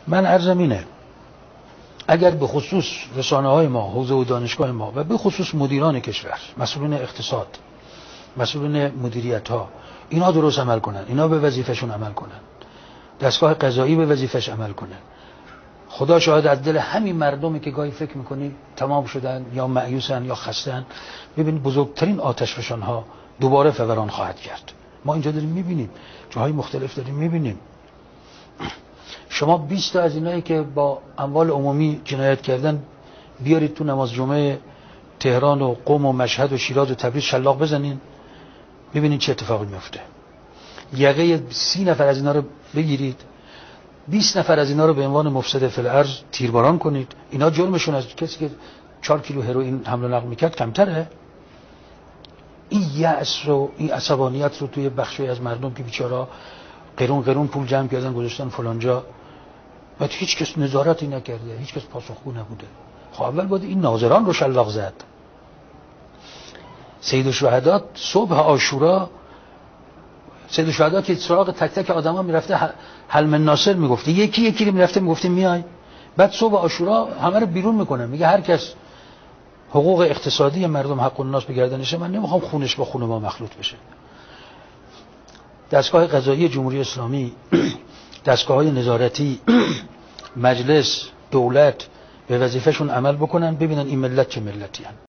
من عرضم اینه اگر به خصوص رسانه‌های ما، حوزه و دانشگاه ما و به خصوص مدیران کشور، مسئولین اقتصاد، مسئولین مدیریت‌ها، اینا درست عمل کنن، اینا به وظیفه‌شون عمل کنن، دستگاه قضایی به وظیفه‌ش عمل کنه، خدا شاهد از دل همین مردمی که گاهی فکر می‌کنی تمام شدن یا مایوسن یا خسته‌اند، ببینید بزرگترین آتشفشان‌ها دوباره فوران خواهد کرد. ما اینجا داریم می‌بینیم، جاهای مختلف داریم می‌بینیم. شما 20 تا از اینایی که با اموال عمومی جنایت کردن بیارید تو نماز جمعه تهران و قم و مشهد و شیراز و تبریز شلاق بزنین، ببینید چه اتفاقی میفته. یقه 30 نفر از اینا رو بگیرید، 20 نفر از اینا رو به عنوان مفسد فی الارض تیرباران کنید، اینا جرمشون از کسی که 4 کیلو هروئین حمل و نقل میکرد کمتره. این یأس و این عصبانیت رو توی بخشی از مردم که بیچارا قرون پول جمع کردن گذاشتن فلانجا و هیچ کس نظارتی نکرده، هیچ کس پاسخگو نبوده. خب اول باید این ناظران رو شلاق زد. سید الشهدا صبح عاشورا، سید الشهدا که سراغ تک تک آدما میرفته حل من ناصر میگفته، یکی یکی رو میرفته میگفته میای، بعد صبح عاشورا همه رو بیرون میکنه، میگه هر کس حقوق اقتصادی مردم حق الناس به گردنشه، من نمیخوام خونش با خون ما مخلوط بشه. دستگاه قضایی جمهوری اسلامی، دستگاه‌های نظارتی، مجلس، دولت به وظیفه‌شون عمل بکنن، ببینن این ملت چه ملتی هست.